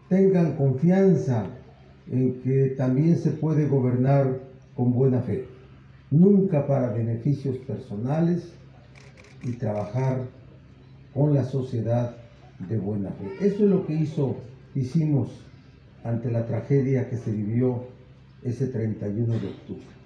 tengan confianza en que también se puede gobernar con buena fe, nunca para beneficios personales, y trabajar con la sociedad de buena fe. Eso es lo que hicimos ante la tragedia que se vivió ese 31 de octubre.